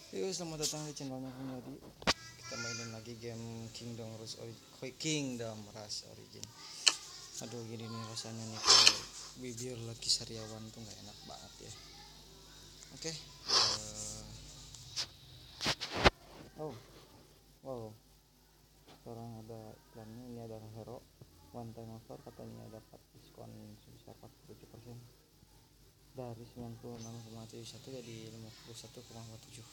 Yo, selamat datang di channelnya Punyadi. Kita mainin lagi game Kingdom Rush Origin. Aduh, gini nih rasanya nih kalau bibir lagi sariawan tuh nggak enak banget ya. Oke. Oh, wow. Sekarang ada iklannya. Ini ada hero one time offer, katanya dapat diskon sebesar 47% dari 96,71 jadi 51,47.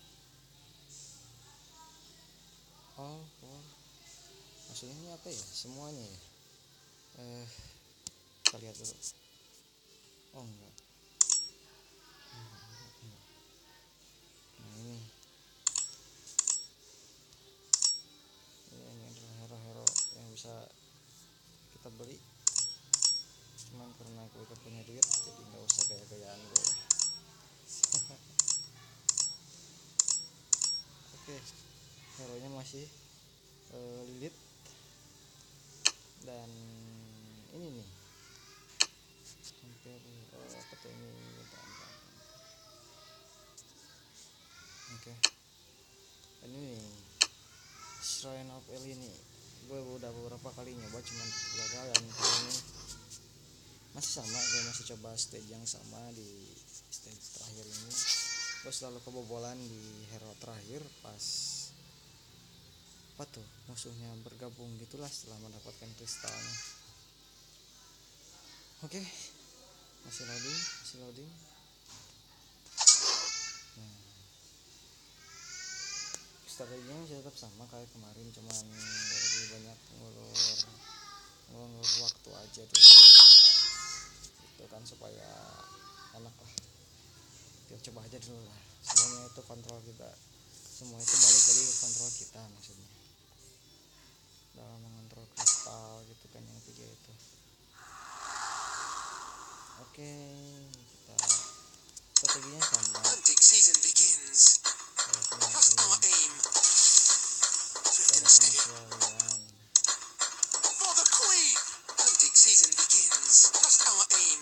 Oh, maksudnya ini apa ya, semuanya ya? Kita lihat dulu. Oh, enggak. Nah, ini adalah hero-hero yang bisa kita beli, cuman karena gue punya duit jadi nggak usah gaya-gayaan gue. Oke, hero nya masih Lilith dan ini nih hampir apa tuh ini. Oke, ini nih Shrine of Elynie. Gue udah beberapa kali nyoba cuman gagal, dan kali ini masih sama. Gue masih coba stage yang sama. Di stage terakhir ini gue selalu kebobolan di hero terakhir pas apa tuh musuhnya bergabung gitulah setelah mendapatkan kristalnya. Oke, masih loading. Nah, strateginya masih tetap sama kayak kemarin, cuman lebih banyak ngulur waktu aja dulu itu kan, supaya enak lah. Kita coba aja dulu lah, semuanya itu kontrol kita, semua itu balik lagi ke kontrol kita, maksudnya dalam mengontrol kristal gitu kan, yang 3 itu. Oke, kita strateginya sama. Hunting season begins. Trust our aim. Swift and steady. For the queen. Hunting season begins. Trust our aim.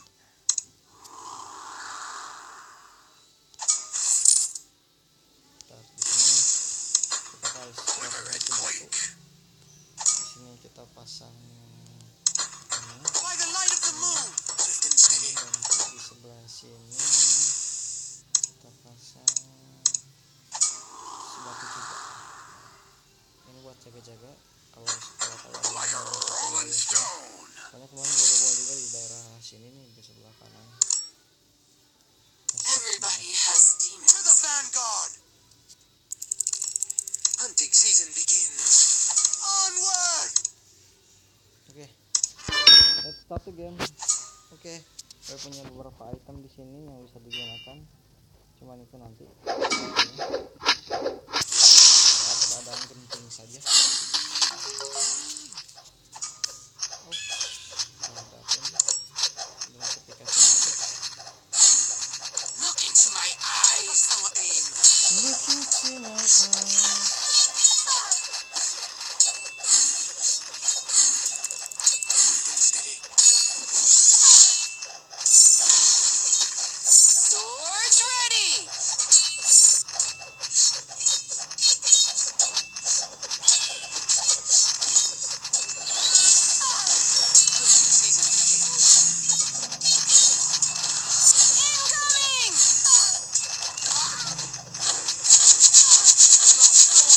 Di sini kita pasang by the light of the moon. Swift and steady. Dan di sebelah sini kita pasang sebatu juga. Ini buat jaga-jaga kalau soalnya kemarin gue bawa juga di daerah sini nih, di sebelah kanan. Everybody has demons. To the vanguard. Hunting season begins. Onward. Oke, let's start the game. Oke, saya punya beberapa item di sini yang bisa digunakan, cuman itu nanti saat keadaan genting saja. Look into my eyes. Our aim. Look into my eyes. Swords ready. Incoming.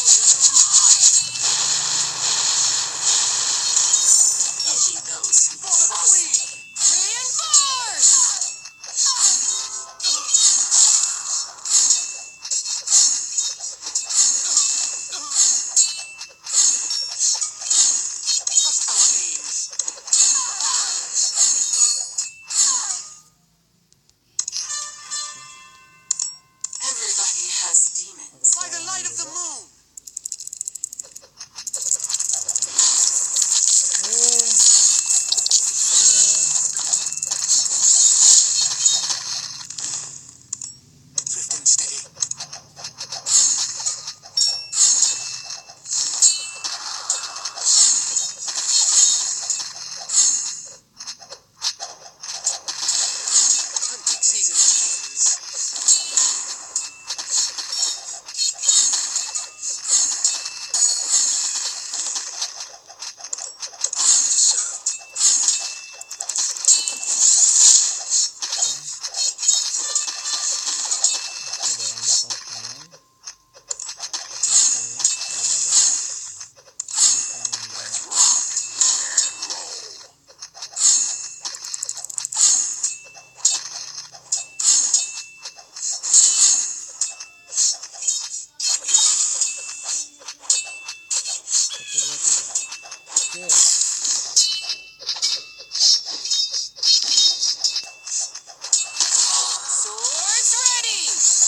Swords ready.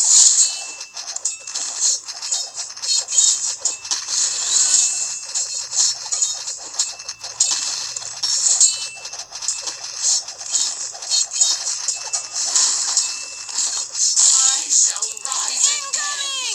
I shall rise incoming.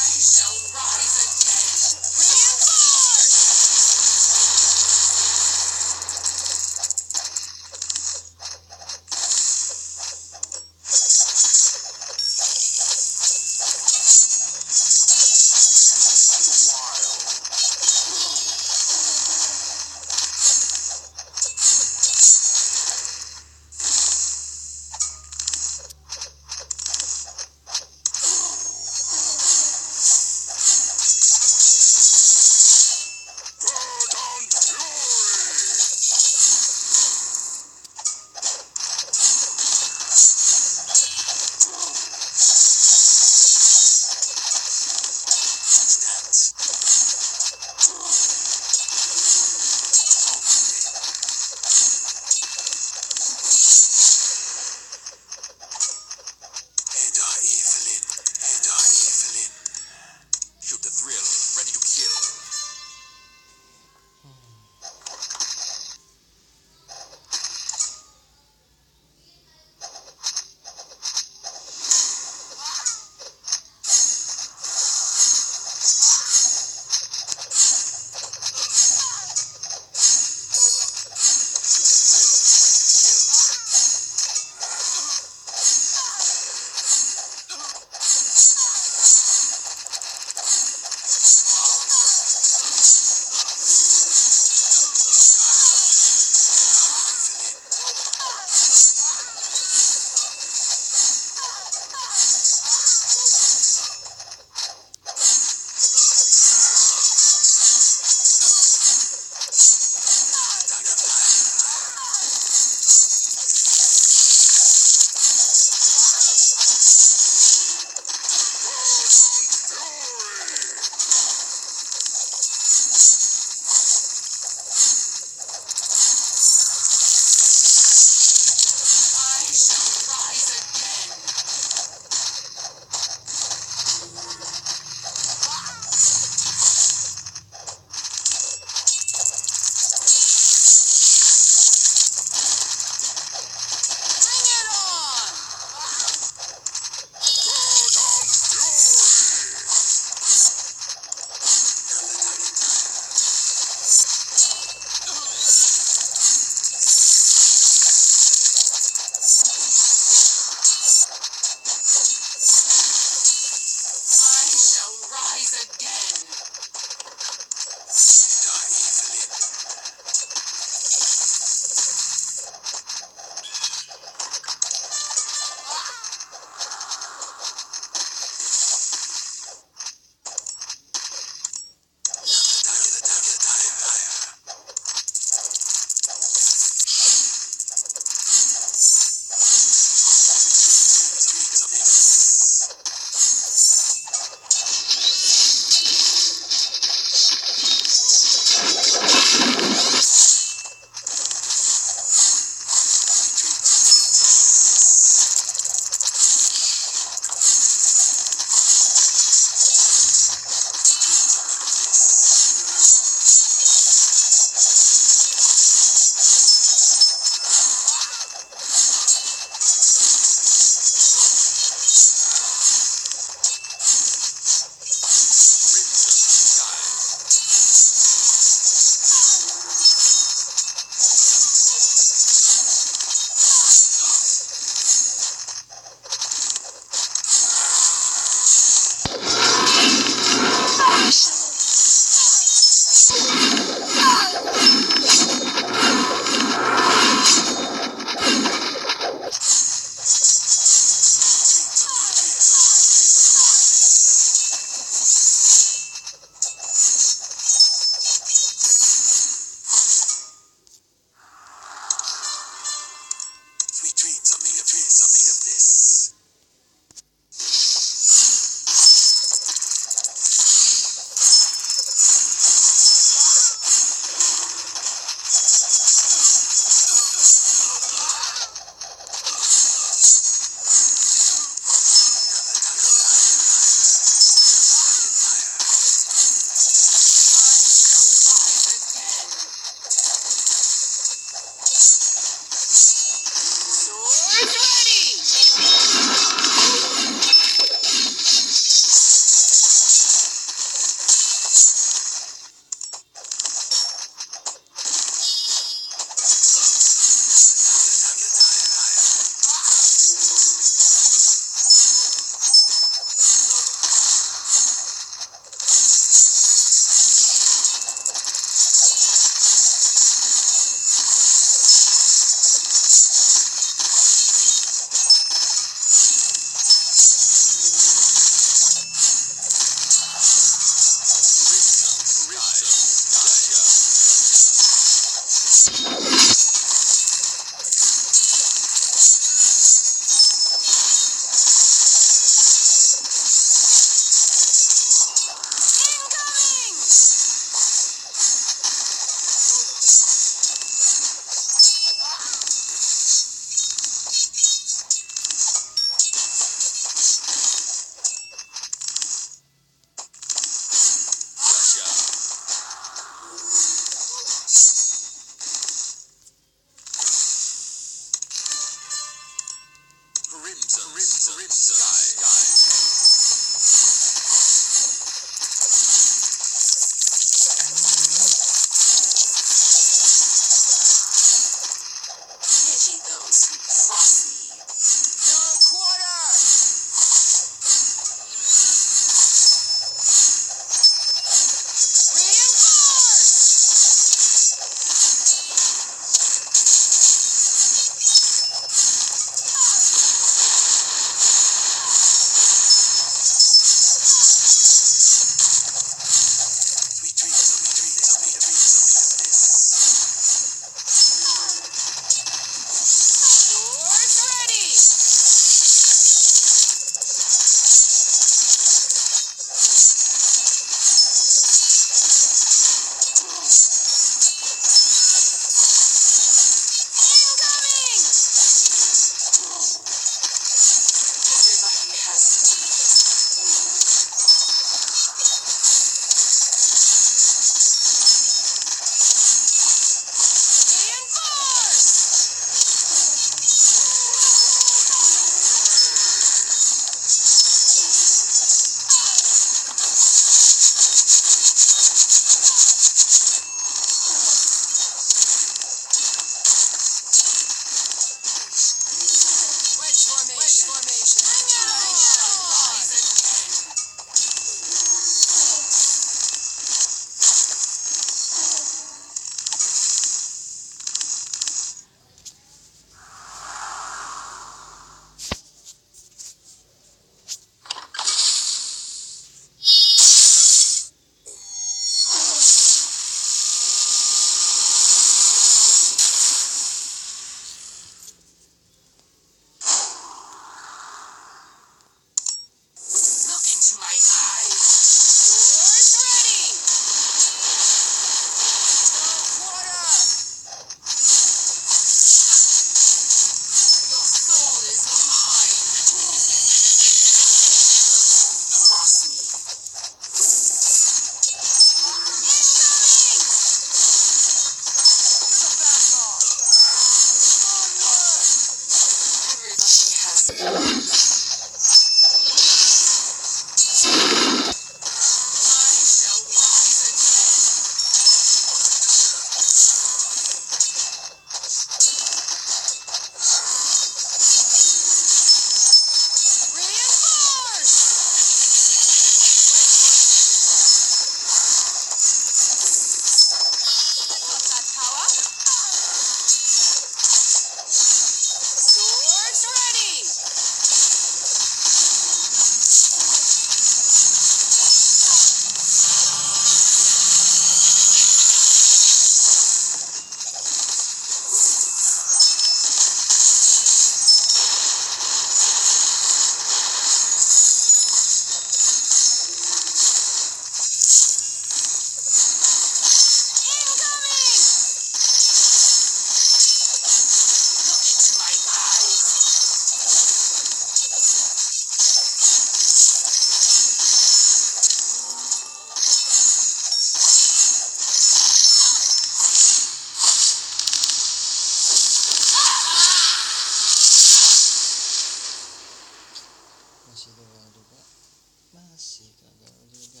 masih doang juga, masih gagal juga.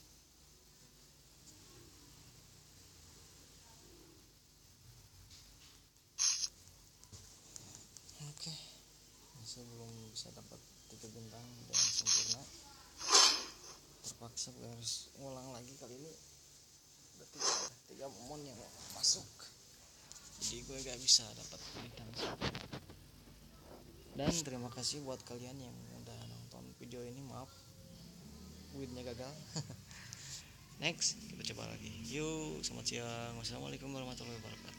Oke, masih belum bisa dapat 3 bintang dengan sempurna, terpaksa gue harus ngulang lagi. Kali ini udah tiga momon yang masuk, jadi gue gak bisa dapat bintang sempurna. Dan terima kasih buat kalian yang udah nonton video ini. Maaf windnya gagal. Next kita coba lagi, yuk. Selamat siang, wassalamualaikum warahmatullahi wabarakatuh.